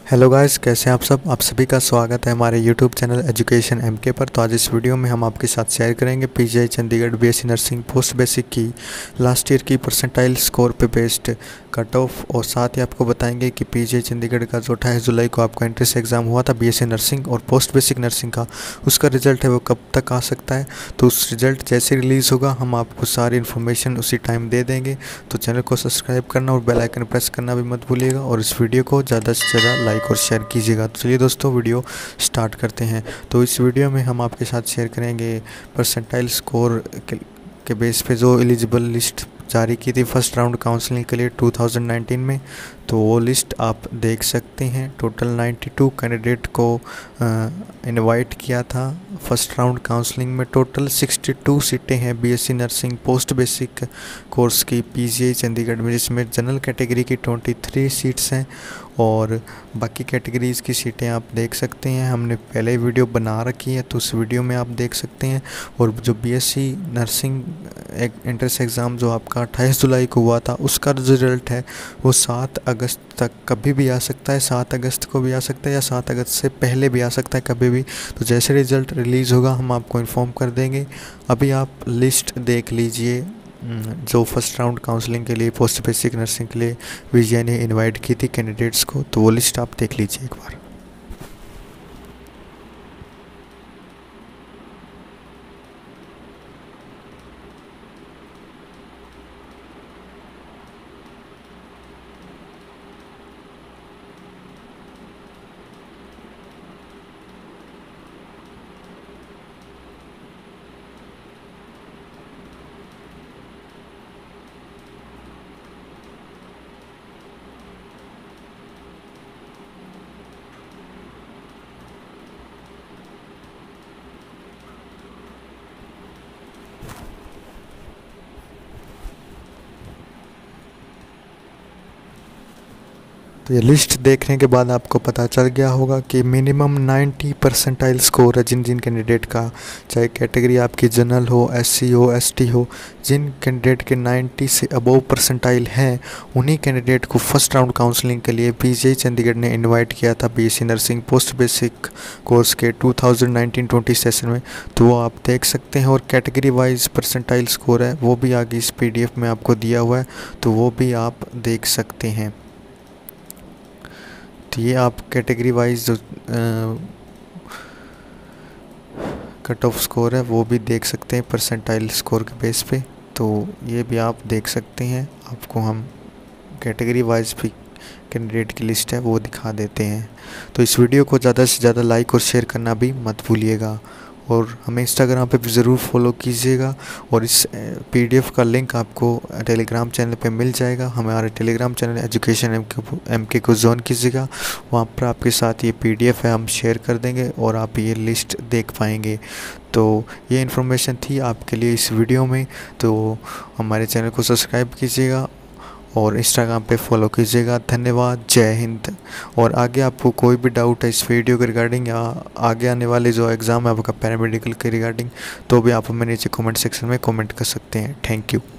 Hello guys, कैसे हैं आप सब। आप सभी का स्वागत है हमारे यूट्यूब चैनल एजुकेशन एमके पर। तो आज इस वीडियो में हम आपके साथ शेयर करेंगे PGI Chandigarh BSc nursing post basic की लास्ट ईयर की परसेंटाइल स्कोर पे बेस्ड कट ऑफ, और साथ ही आपको बताएंगे कि पीजीआई चंडीगढ़ का जो 28 जुलाई को आपका एंट्रेंस एग्ज़ाम हुआ था बीएससी नर्सिंग और पोस्ट बेसिक नर्सिंग का, उसका रिजल्ट है वो कब तक आ सकता है। तो उस रिजल्ट जैसे रिलीज़ होगा हम आपको सारी इन्फॉर्मेशन उसी टाइम दे देंगे। तो चैनल को सब्सक्राइब करना और बेल आइकन प्रेस करना भी मत भूलिएगा, और इस वीडियो को ज़्यादा से ज़्यादा लाइक और शेयर कीजिएगा। तो चलिए दोस्तों, वीडियो स्टार्ट करते हैं। तो इस वीडियो में हम आपके साथ शेयर करेंगे परसेंटाइल स्कोर के बेस पे जो एलिजिबल लिस्ट जारी की थी फर्स्ट राउंड काउंसलिंग के लिए 2019 में। तो वो लिस्ट आप देख सकते हैं। टोटल 92 कैंडिडेट को इनवाइट किया था फर्स्ट राउंड काउंसलिंग में। टोटल 62 सीटें हैं BSc nursing post basic course की पीजीआई चंडीगढ़ में, जिसमें जनरल कैटेगरी की 23 सीट्स हैं और बाकी कैटेगरीज़ की सीटें आप देख सकते हैं। हमने पहले वीडियो बना रखी है तो उस वीडियो में आप देख सकते हैं। और जो बीएससी नर्सिंग एंट्रेंस एग्ज़ाम जो आपका 28 जुलाई को हुआ था, उसका रिजल्ट है वो 7 अगस्त तक कभी भी आ सकता है। 7 अगस्त को भी आ सकता है या 7 अगस्त से पहले भी आ सकता है कभी भी। तो जैसे रिज़ल्ट रिलीज़ होगा हम आपको इन्फॉर्म कर देंगे। अभी आप लिस्ट देख लीजिए जो फर्स्ट राउंड काउंसलिंग के लिए पोस्ट बेसिक नर्सिंग के लिए पीजीआई ने इनवाइट की थी कैंडिडेट्स को। तो वो लिस्ट आप देख लीजिए एक बार। तो ये लिस्ट देखने के बाद आपको पता चल गया होगा कि मिनिमम 90 परसेंटाइल स्कोर है जिन जिन कैंडिडेट का, चाहे कैटेगरी आपकी जनरल हो, एससी हो, एसटी हो। जिन कैंडिडेट के 90 से अबव परसेंटाइल हैं उन्हीं कैंडिडेट को फर्स्ट राउंड काउंसलिंग के लिए पीजीआई चंडीगढ़ ने इनवाइट किया था BSc nursing post basic course के 2019-20 सेशन में। तो वो आप देख सकते हैं। और कैटेगरी वाइज परसेंटाइल स्कोर है वो भी आगे इस पीडीएफ में आपको दिया हुआ है, तो वो भी आप देख सकते हैं। तो ये आप कैटेगरी वाइज जो कट ऑफ स्कोर है वो भी देख सकते हैं परसेंटाइल स्कोर के बेस पे। तो ये भी आप देख सकते हैं। आपको हम कैटेगरी वाइज भी कैंडिडेट की लिस्ट है वो दिखा देते हैं। तो इस वीडियो को ज़्यादा से ज़्यादा लाइक और शेयर करना भी मत भूलिएगा, और हमें इंस्टाग्राम पे भी ज़रूर फॉलो कीजिएगा। और इस पीडीएफ का लिंक आपको टेलीग्राम चैनल पे मिल जाएगा। हमारे टेलीग्राम चैनल एजुकेशन एमके को ज्वाइन कीजिएगा। वहाँ पर आपके साथ ये पीडीएफ है हम शेयर कर देंगे और आप ये लिस्ट देख पाएंगे। तो ये इन्फॉर्मेशन थी आपके लिए इस वीडियो में। तो हमारे चैनल को सब्सक्राइब कीजिएगा और इंस्टाग्राम पे फॉलो कीजिएगा। धन्यवाद, जय हिंद। और आगे आपको कोई भी डाउट है इस वीडियो के रिगार्डिंग या आगे आने वाले जो एग्ज़ाम है आपका पैरामेडिकल के रिगार्डिंग, तो भी आप हमें नीचे कमेंट सेक्शन में कमेंट कर सकते हैं। Thank you.